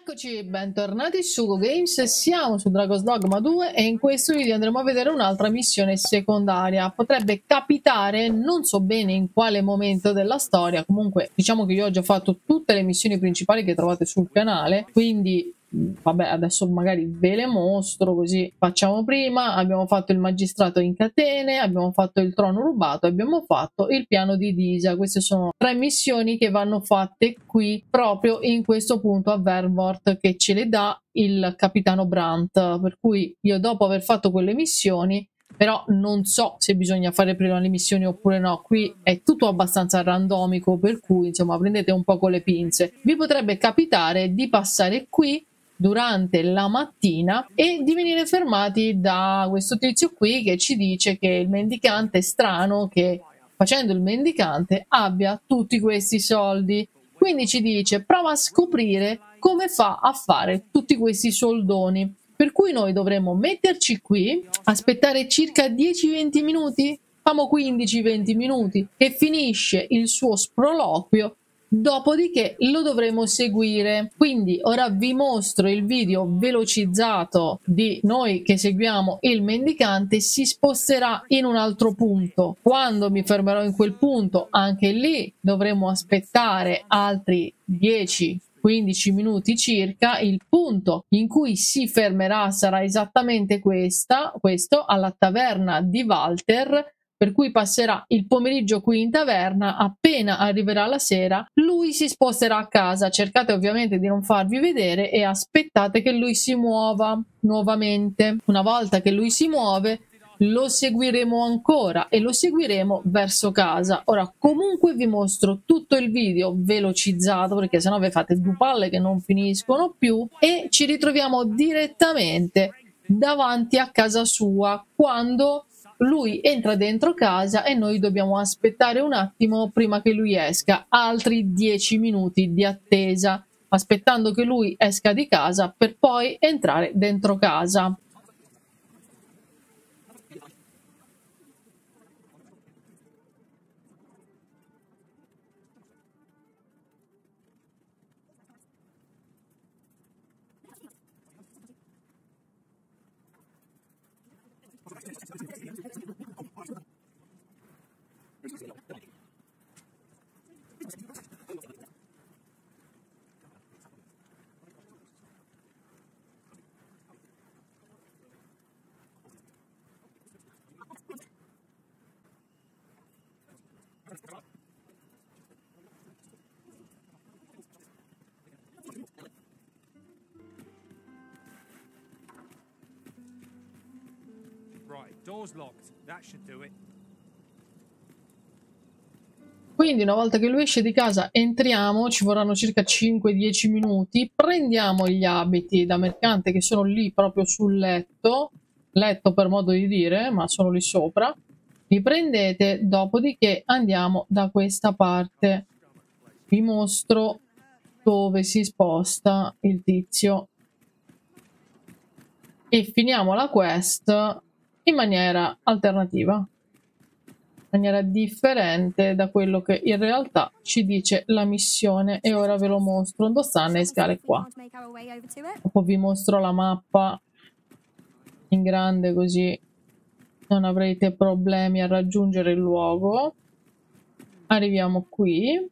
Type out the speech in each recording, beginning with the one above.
Eccoci, bentornati su Go Games, siamo su Dragon's Dogma 2 e in questo video andremo a vedere un'altra missione secondaria. Potrebbe capitare, non so bene in quale momento della storia, comunque diciamo che io ho già fatto tutte le missioni principali che trovate sul canale, quindi vabbè, adesso magari ve le mostro così facciamo prima. Abbiamo fatto il magistrato in catene, abbiamo fatto il trono rubato, abbiamo fatto il piano di Disa. Queste sono tre missioni che vanno fatte qui proprio in questo punto a Vermort, che ce le dà il capitano Brandt, per cui io dopo aver fatto quelle missioni, però non so se bisogna fare prima le missioni oppure no, qui è tutto abbastanza randomico, per cui insomma prendete un po' con le pinze. Vi potrebbe capitare di passare qui durante la mattina e di venire fermati da questo tizio qui che ci dice che il mendicante è strano, che facendo il mendicante abbia tutti questi soldi, quindi ci dice prova a scoprire come fa a fare tutti questi soldoni, per cui noi dovremmo metterci qui, aspettare circa 10-20 minuti, famo 15-20 minuti, che finisce il suo sproloquio. Dopodiché lo dovremo seguire. Quindi ora vi mostro il video velocizzato di noi che seguiamo il mendicante. Si sposterà in un altro punto. Quando mi fermerò in quel punto, anche lì dovremo aspettare altri 10-15 minuti circa. Il punto in cui si fermerà sarà esattamente questo, alla taverna di Walter, per cui passerà il pomeriggio qui in taverna. Appena arriverà la sera lui si sposterà a casa. Cercate ovviamente di non farvi vedere e aspettate che lui si muova nuovamente. Una volta che lui si muove lo seguiremo ancora e lo seguiremo verso casa. Ora comunque vi mostro tutto il video velocizzato, perché sennò vi fate due palle che non finiscono più, e ci ritroviamo direttamente davanti a casa sua quando lui entra dentro casa e noi dobbiamo aspettare un attimo prima che lui esca, altri 10 minuti di attesa, aspettando che lui esca di casa per poi entrare dentro casa. Right, door's locked. That should do it. Quindi una volta che lui esce di casa entriamo, ci vorranno circa 5-10 minuti, prendiamo gli abiti da mercante che sono lì proprio sul letto per modo di dire, ma sono lì sopra, li prendete, dopodiché andiamo da questa parte. Vi mostro dove si sposta il tizio e finiamo la quest in maniera alternativa, in maniera differente da quello che in realtà ci dice la missione, e ora ve lo mostro. Dove stanno le scale qua? Dopo vi mostro la mappa in grande così non avrete problemi a raggiungere il luogo. Arriviamo qui.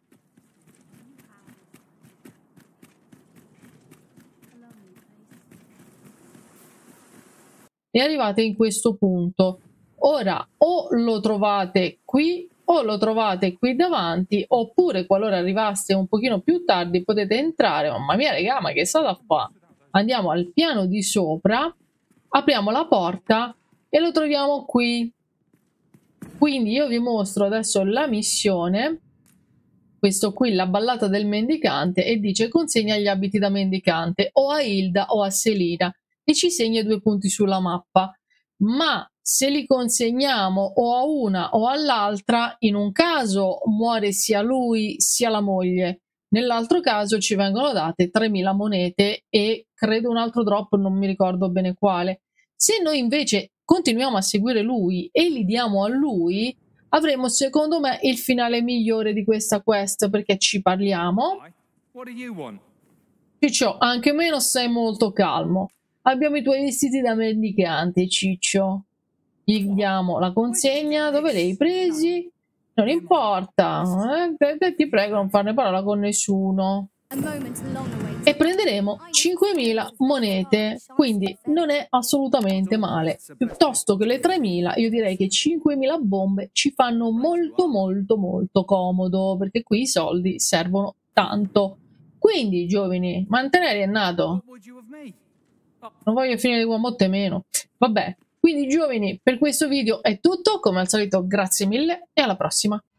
E arrivate in questo punto. Ora o lo trovate qui o lo trovate qui davanti, oppure qualora arrivaste un pochino più tardi potete entrare. Mamma mia raga, ma che è stata qua? Andiamo al piano di sopra, apriamo la porta e lo troviamo qui. Quindi io vi mostro adesso la missione. Questo qui, la ballata del mendicante, e dice consegna gli abiti da mendicante o a Hilda o a Selina, e ci segna 2 punti sulla mappa. Ma se li consegniamo o a una o all'altra, in un caso muore sia lui sia la moglie, nell'altro caso ci vengono date 3000 monete e credo un altro drop, non mi ricordo bene quale. Se noi invece continuiamo a seguire lui e li diamo a lui, avremo secondo me il finale migliore di questa quest, perché ci parliamo, Ciccio, anche meno sei molto calmo. Abbiamo i tuoi vestiti da mendicante, Ciccio. Gli diamo la consegna. Dove li hai presi? Non importa. Ti prego, non farne parola con nessuno. E prenderemo 5.000 monete, quindi non è assolutamente male. Piuttosto che le 3.000, io direi che 5.000 bombe ci fanno molto molto molto comodo, perché qui i soldi servono tanto. Quindi, giovani, mantenere è nato. What would you of me? Non voglio finire di guamotte meno. Vabbè, quindi giovani, per questo video è tutto. Come al solito, grazie mille e alla prossima.